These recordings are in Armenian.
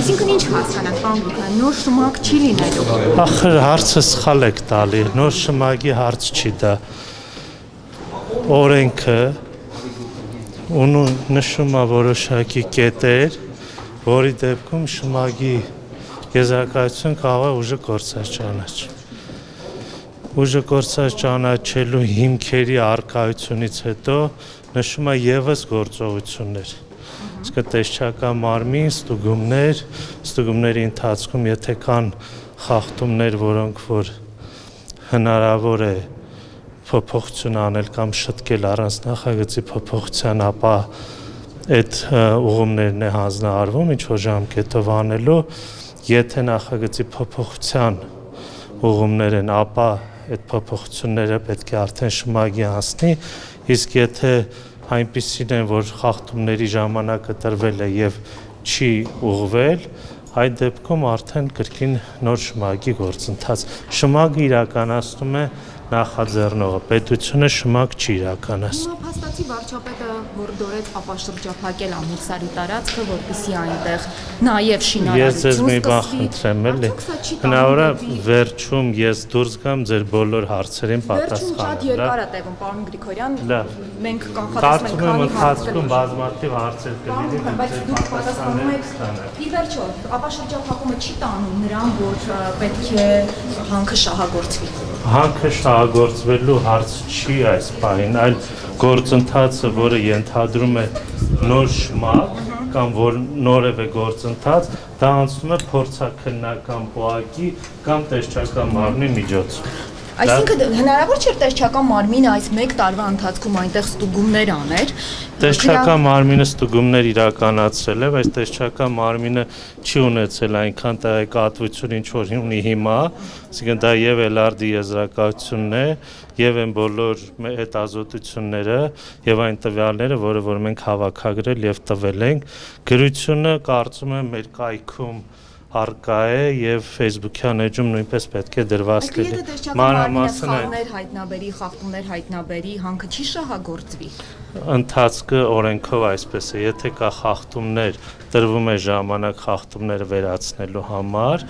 Այսինքն ինչ հասկանանք, պարոն Գրիգորյան, նոր շմակ չի լինելու։ Ախր հարցը սխալ եք տալի, նոր շմագի հարց չի դա։ Օրենքը նշում է որոշակի կետեր, որի դեպքում շմագի եզրակացություն կարող է ուժը կորցած ճանաչել։ Ուժը կորցած ճանաչելու հիմքերի առկայությունից հետո նշում է ևս գործողություններ։ Իսկ տեսչական մարմին, ստուգումների ընթացքում, եթե կան խախտումներ, որոնք որ հնարավոր է փոփոխություն անել կամ շտկել առանց նախագծի փոփոխության, ապա այդ ուղումներն է հանձնարարվում, ինչ որ ժամկետով անելու, եթե նախագծի փոփոխության ուղումներ են, ապա այդ փոփոխությունները պետք է արդեն շմագի անցնի, իսկ եթե այնպիսին են, որ խախտումների ժամանակը տրվել է եւ չի ուղղվել, այդ դեպքում արդեն կրկին նոր շմագի գործընթաց։ Շմագը իրականացնում է նախաձեռնողը, պետությունը շմակ չի իրականացնում։ Փաստացի վարչապետը հորդորեց ապաշրջափակել Ամուլսարի տարածքը, որպեսզի այնտեղ նաև շինարարություն Ես ձեզ մի բան խնդրեմ, էլի։ Հնարավոր է վերջում ես դուրս գամ ձեր բոլոր հարցերին պատասխանել։ Վերջում շատ երկար է տևում, պարոն Գրիգորյան, մենք կանխատեսում ենք ընթացքում բազմաթիվ հարցեր կլինի, բայց դուք պատասխանում եք։ Ի վերջո, ապաշրջափակումը չի տանում նրան, որ պետք է հանքը շահագործվի։ Հանքը շահագործվելու հարց չի այս պահին, այլ գործընթացը, որը ենթադրում է նոր շմակ կամ որ նորև է գործընթաց, դա անցնում է փորձաքննական պոակի կամ տեսչական մարմնի միջոցով։ Այսինքն հնարավոր չէ տեսչական մարմինը այս 1 տարվա ընթացքում այնտեղ ստուգումներ աներ։ Տեսչական մարմինը ստուգումներ իրականացրել է, բայց տեսչական մարմինը չի ունեցել այնքան տեղեկատվություն, ինչ որ ունի հիմա, այսինքն դա եւ LRD եզրակացությունն է, եւ այն բոլոր հետազոտությունները եւ այն տվյալները, որը որ մենք հավաքագրել եւ տվել ենք, գրությունը կարծում եմ մեր կայքում արկա է եւ Facebook-յան էջում նույնպես պետք է դրված լինի։ Մանրամասն հայտնաբերի, խախտումներ հայտնաբերի, հանքը չի շահագործվի։ Ընթացքը օրենքով այսպես է, եթե կա խախտումներ, տրվում է ժամանակ խախտումները վերացնելու համար,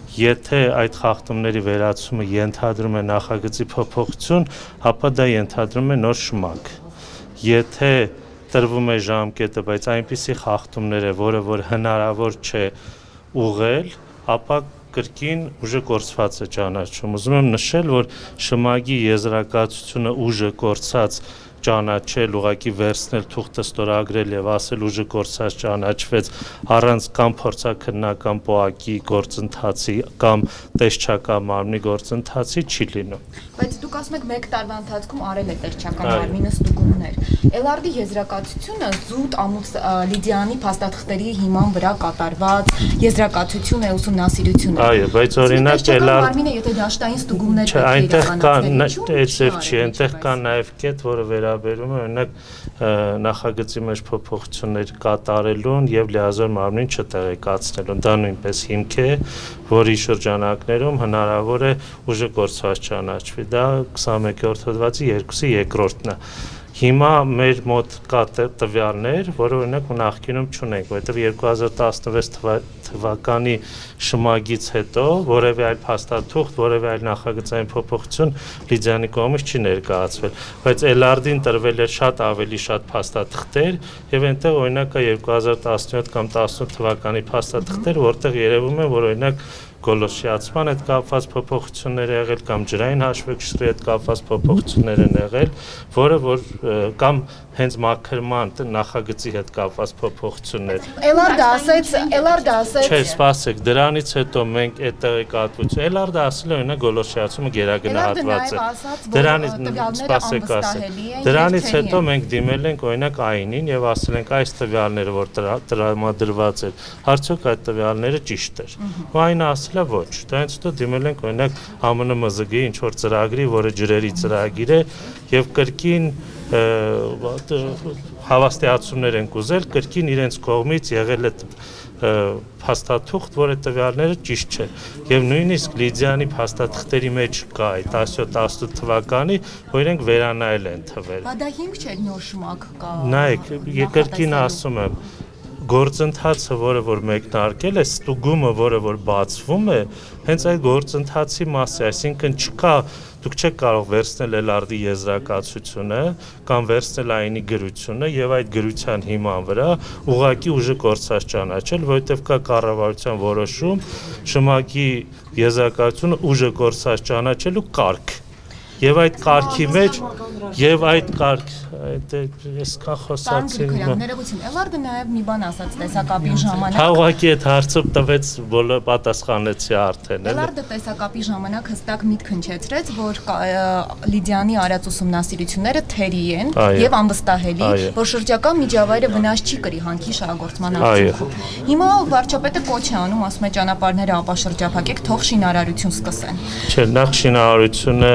եթե այդ խախտումների վերացումը ենթադրում է նախագծի փոփոխություն, ապա դա ենթադրում է նոր շմակ։ Եթե տրվում է ժամկետը, բայց այնպիսի խախտումներ է, որը որ հնարավոր չէ ուղղել, ապա կրկին ուժը կորցված է ճանաչում։ Ուզում եմ նշել, որ շմագի եզրակացությունը ուժը կորցած ճանաչել, ուղղակի վերցնել, թուղթը ստորագրել եւ ասել ուժը կորցած ճանաչվեց առանց կամ փորձաքննական պոակի գործընթացի կամ տեսչական մարմնի գործընթացի չի լինում։ Բայց դուք ասում եք 1 տարվա ընթացքում արել է տեսչական մարմինը ստուգումներ։ LRD եզրակացությունը զուտ Լիդիանի փաստաթղթերի հիման վրա կատարված եզրակացություն է, ուսումնասիրություն է։ Այո, բայց օրինակ LRD մարմինը եթե դաշտային ստուգումներ չի, այնտեղ կա նաեւ կետ, որը վերաբերում է օրինակ նախագծի մեջ փոփոխություններ կատարելուն եւ լիազոր մարմնին չտեղեկացնելուն։ Դա նույնպես հիմք է, որի շրջանակներում հնարավոր է ուժը կորցված ճանաչվի։ Դա 21-րդ հոդվածի 2-ի 2-րդն է։ Հիմա մեր մոտ կա տվյալներ, որը օրինակ նախկինում չունենք, որովհետև 2016 թվականի շմագից հետո որևէ այլ փաստաթուղթ, որևէ այլ նախագծային փոփոխություն Լիդիանի կողմից չի ներկայացվել, բայց LRD-ին տրվել էր շատ ավելի շատ փաստաթղթեր եւ այնտեղ օրինակ կա 2017 կամ 18 թվականի փաստաթղթեր, որտեղ երևում է, որ օրինակ գոլոշիացման հետ կապված փոփոխություններ եղել կամ ջրային հաշվեկշռի հետ կապված փոփոխություններ են եղել, որը որ կամ հենց մաքրման նախագծի հետ կապված փոփոխություններ։ LRD ասեց Չէ, սպասեք, դրանից հետո մենք այդ տեղեկատվություն LRD ասել է օրինակ գոլոշիացումը գերագնահատված է։ Դրանից սպասեք ասեք։ Դրանից հետո մենք դիմել ենք օրինակ ԱԻՆ-ին եւ ասել ենք այս տվյալները, որ տրամադրված էր, արդյոք այդ տվյալները ճիշտ էր։ Ու այն ասել է ոչ։ Դրանից հետո դիմել ենք օրինակ ԱՄՆ-ՄԶԳ-ի ինչ որ ծրագրի, որը ջրերի ծրագիր է եւ կրկին հավաստիացումներ են կուզել, կրկին իրենց կողմից եղել է փաստաթուղթ, որ այդ տվյալները ճիշտ չէ։ Եվ նույնիսկ Լիդիանի փաստաթղթերի մեջ կա այդ 17-18 թվականի, որ իրենք վերանայել են թվերը։ Բա դա հիմք չէ նոր շմակ կա։ Նայեք, կրկին ասում եմ, գործընթացը, որը որ մեկնարկել է, ստուգումը, որը որ բացվում է, հենց այդ գործընթացի մասը, այսինքն չկա, դուք չեք կարող վերցնել Էլարդի եզրակացությունը կամ վերցնել այնի գրությունը եւ այդ գրության հիման վրա ուղղակի ուժը կորցած ճանաչել, որովհետեւ կա կառավարության որոշում ՇՄԱԿ-ի եզրակացությունը ուժը կորցած ճանաչելու կարգ։ Եվ այդ կարգի մեջ եւ այդ կարգ այսքան խոսացի ներողություն Էլարդը նաեւ մի բան ասաց տեսակապի ժամանակ Հաղորդի այդ հարցը տվեց բոլոր պատասխանեցի արդեն Էլարդը տեսակապի ժամանակ հստակ միտք հնչեցրեց որ Լիդիանի արած ուսումնասիրությունները թերի են եւ անվստահելի որ շրջակա միջավայրը վնաս չի կրի հանքի շահագործման արդյունքում Հիմա վարչապետը կոչ է անում ասում է ճանապարհները ապաշրջափակեք թող շինարարություն սկսեն Չէ նախ շինարարությունը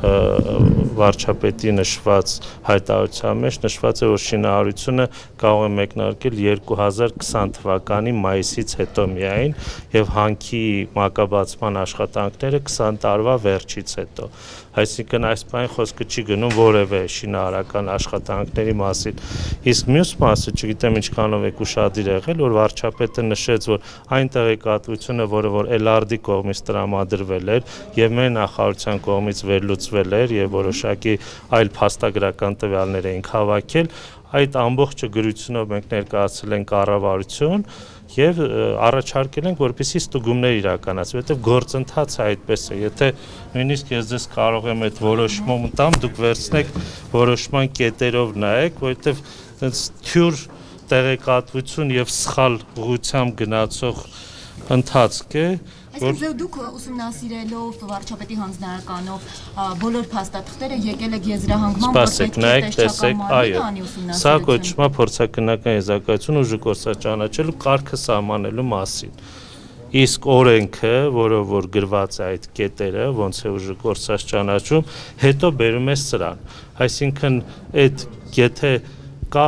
վարչապետի նշված հայտարարության մեջ նշված է որ շինարարությունը կարող է մեկնարկել 2020 թվականի մայիսից հետո միայն եւ հանքի մակաբացման աշխատանքները 20 տարվա վերջից հետո այսինքն այս բանի խոսքը չի գնում որևէ շինարարական աշխատանքների մասին իսկ մյուս մասը չգիտեմ ինչքանով եք ուշադիր եղել որ վարչապետը նշեց որ այն տեղեկատվությունը որը որ Էլարդի կողմից տրամադրվել էր եւ մեր նախարարության կողմից վերլուծվել էր եւ որոշակի այլ փաստագրական տվյալներ էինք հավաքել այդ ամբողջը գրությունով մենք ներկայացրել ենք կառավարություն եւ առաջարկել ենք որպեսզի ստուգումներ իրականացվի որովհետեւ գործընթացը այդպես է եթե նույնիսկ ես ձեզ կարող եմ այդ որոշումը տամ դուք վերցնեք որոշման կետերով նայեք որովհետեւ այնց թյուր տեղեկատվություն եւ սխալ ուղղությամբ գնացող ընթացք է Այսինքն դուք ուսումնասիրելով վարչապետի հանձնարարականով բոլոր փաստաթղթերը եկել եք եզրահանգման Սպասեք, նայեք, տեսեք, այո։ Սա կոչվում է փորձաքննական եզրակացություն ուժը կորցած ճանաչելու կարգը սահմանելու մասին։ Իսկ օրենքը, որով որ գրված է այդ կետերը, ոնց է ուժը կորցած ճանաչում, հետո բերում է սրան։ Այսինքն այդ եթե կա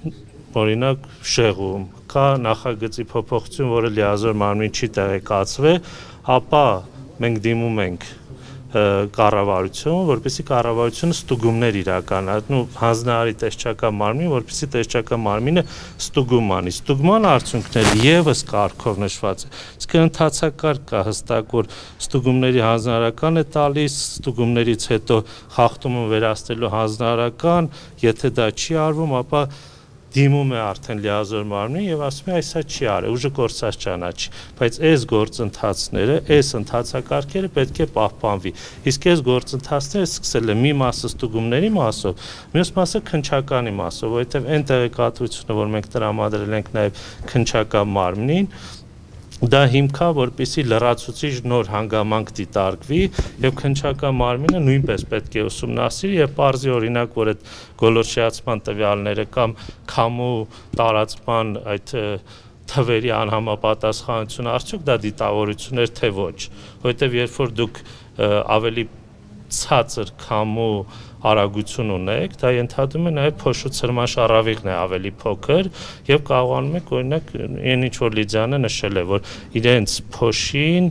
օրինակ շեղում կա նախագծի փոփոխություն, որը լիազոր մարմին չի տեղեկացվել, ապա մենք դիմում ենք կառավարություն, որպեսզի կառավարությունը ստուգումներ իրականացնի, հանձնարարի տեսչական մարմին, որպեսզի տեսչական մարմինը ստուգում անի։ Ստուգման արդյունքները եւս կարգով նշված է։ Իսկ ընթացակարգ կա հստակ, որ ստուգումների հանձնարարական է տալիս, ստուգումներից հետո խախտումը վերացնելու հանձնարարական, եթե դա չի արվում, ապա դիմում է արդեն լիազոր մարմնին եւ ասում է այսա չի արել ուժը կորցած ճանաչի բայց այս գործընթացները այս ընթացակարգերը պետք է պահպանվի իսկ այս գործընթացները սկսել է մի մասը ստուգումների մասով մյուս մասը քննչականի մասով որովհետեւ այն տեղեկատվությունը որ մենք տրամադրել ենք նաեւ քննչական մարմնին Դա հիմքա, որպեսզի լրացուցիչ նոր հանգամանք դիտարկվի եւ քննչական մարմինը նույնպես պետք է ուսումնասիրի եւ բարձի օրինակ, որ այդ գոլորշիացման տվյալները կամ քամու տարածման այդ թվերի անհամապատասխանությունը արդյոք դա դիտավորություն էր թե ոչ, որովհետեւ երբ որ դուք ավելի ցածր քամու արագություն ունեք, դա ենթադրում է նաև փոշու ցրմաշարավիղն է ավելի փոքր եւ կարողանում եք օրինակ այն ինչ որ Լիդիանը նշել է, որ իրենց փոշին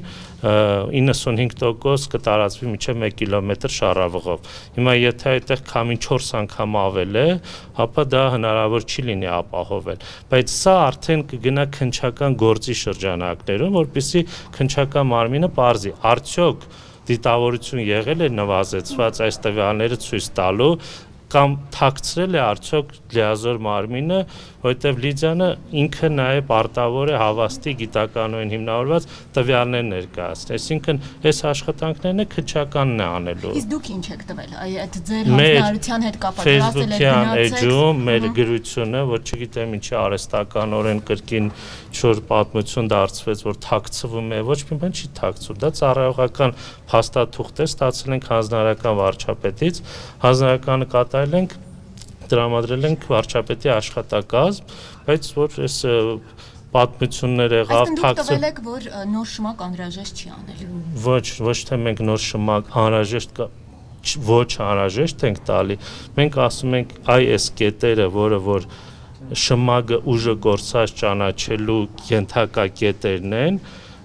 95% կտարածվի մինչև 1 կիլոմետր շառավղով։ Հիմա եթե այդտեղ քամին 4 անգամ ավել է, ապա դա հնարավոր չի լինի ապահովել։ Բայց սա արդեն կգնա քննչական գործի շրջանակներում, որպեսզի քննչական մարմինը բարձի արդյոք դիտավորություն եղել է նվազեցված այս տվյալները ցույց տալու կամ թաքցրել է արդյոք լիազոր մարմինը, որովհետև Լիդիանը ինքը նաև պարտավոր է հավաստի գիտականորեն հիմնավորված տվյալներ ներկայացնել։ Այսինքն այս աշխատանքներն է քննչականն է անելու։ Իսկ դուք ինչ եք տվել այդ ձեր հանձնարարության հետ կապված ասել եք գնացեք մեր գրությունը, որ չգիտեմ ինչի արհեստականորեն կրկին չոր պատմություն դարձվեց, որ թաքցվում է, ոչ մի բան չի թաքցվում։ Դա ծառայողական փաստաթուղթ է, ստացել ենք հանձնարարական վարչապետից, հանձնարարականը կատարել ենք տրամադրել ենք վարչապետի աշխատակազմ, բայց որ այս պատմությունները եղավ թաքցել եք, որ նոր շմակ անհրաժեշտ չի անել։ Ոչ թե մենք նոր շմակ անհրաժեշտ ոչ անհրաժեշտ ենք տալի։ Մենք ասում ենք այ այս կետերը, որը որ շմագը ուժը կորցած ճանաչելու ենթակա կետերն են,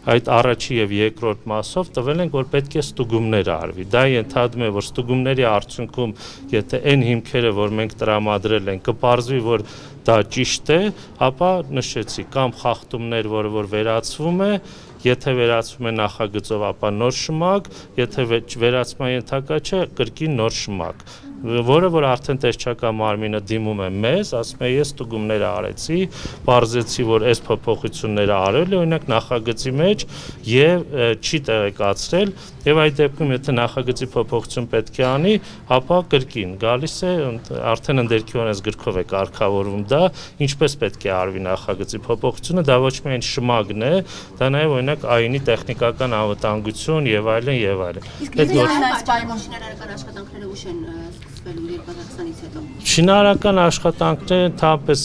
այդ առաջի եւ երկրորդ մասով տվել ենք, որ պետք է ստուգումներ արվի։ Դա ենթադրում է, որ ստուգումների արդյունքում, եթե այն հիմքերը, որ մենք տրամադրել ենք, կպարզվի, որ դա ճիշտ է, ապա նշեցի կամ խախտումներ, որ վերացվում է, եթե վերացվում է նախագծով, ապա նոր շմակ, եթե վերացման ենթակա չէ, կրկին նոր շմակ, որը որ արդեն տեսչական մարմինը դիմում է մեզ, ասում է ես ստուգումներ արեցի, պարզեցի, որ այս փոփոխությունները արել է, օրինակ նախագծի մեջ եւ չի տեղեկացրել, եւ այդ դեպքում եթե նախագծի փոփոխություն պետք է անի, ապա կրկին գալիս է արդեն ընդերքի օրենսգրքով է կարգավորվում դա, ինչպես պետք է արվի նախագծի փոփոխությունը, դա ոչ միայն շմագն է, դա նաեւ օրինակ ԱԻՆ-ի տեխնիկական անվտանգություն եւ այլն եւ այլն։ Շինարարական աշխատանքները ուշ են սկսվելու 2020-ից հետո։ Շինարարական աշխատանքները ընդհանրապես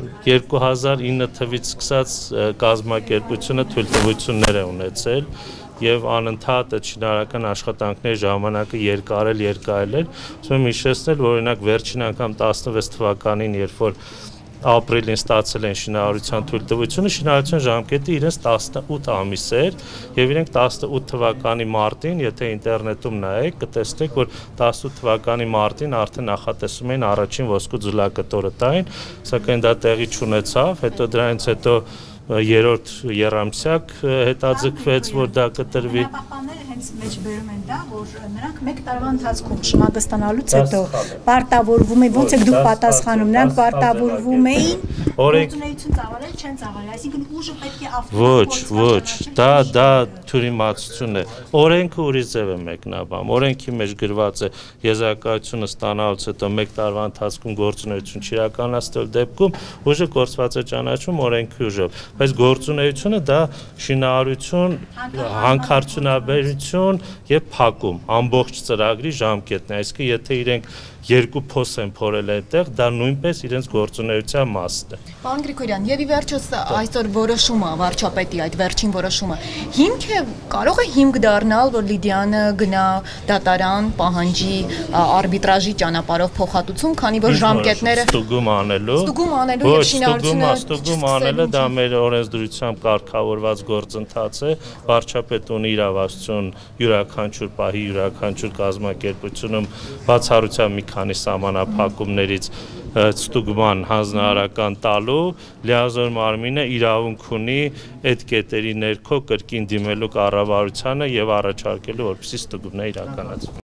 2009 թվականից սկսած կազմակերպությունը թույլտվություններ է ունեցել եւ անընդհատ այդ շինարարական աշխատանքների ժամանակը երկարել, ուզում եմ հիշեցնել, որ օրինակ վերջին անգամ 16 թվականին, երբ որ ապրիլին ստացել են շինարարության թույլտվությունը, շինարարության ժամկետը իրենց 18 ամիս էր եւ իրենք 18 թվականի մարտին, եթե ինտերնետում նայեք, կտեսնեք, որ 18 թվականի մարտին արդեն նախատեսում էին առաջին ոսկու ձուլակտորը տային, սակայն դա տեղի չունեցավ, հետո դրանից հետո երրորդ եռամսյակ հետաձգվեց, որ դա կտրվի։ Պահպանները հենց մեջ բերում են դա, որ նրանք 1 տարվա ընթացքում շմագը ստանալուց հետո պարտավորվում են, ոնց է դուք պատասխանում, նրանք պարտավորվում էին գործունեություն ծավալել, չեն ծավալել, այսինքն ուժը պետք է Ոչ, դա թյուրիմացություն է։ Օրենքը ուրիշ ձև է մեկնաբանում։ Օրենքի մեջ գրված է եզրակացությունը ստանալուց հետո 1 տարվա ընթացքում գործունեություն չիրականացնել դեպքում ուժը գործված է ճանաչվում օրենքի ուժով, բայց գործունեությունը դա շինարարություն, հանքարդյունաբերություն եւ փակում, ամբողջ ծրագրի ժամկետն է, այսինքն եթե իրենք երկու փոս են փորել այնտեղ, դա նույնպես իրենց գործունեության մասն է։ Պարոն Գրիգորյան, եւ ի վերջո այսօր որոշումը, վարչապետի այդ վերջին որոշումը, հիմք է, կարող է հիմք դառնալ, որ Լիդիանը գնա դատարան, պահանջի արբիտրաժի ճանապարհով փոխհատուցում, քանի որ ժամկետները ստուգում անելու եւ շինարարությունը ստուգում անելը դա մեր օրենսդրությամբ կարգավորված գործընթաց է, վարչապետը ունի իրավասություն յուրաքանչյուր պահի յուրաքանչյուր կազմակերպությունում բացառությամբ մի քանի սահմանափակումներից ստուգման հանձնարարական տալու, լիազոր մարմինը իրավունք ունի այդ կետերի ներքո կրկին դիմելու կառավարությանը եւ առաջարկելու, որպեսզի ստուգումները իրականացվեն։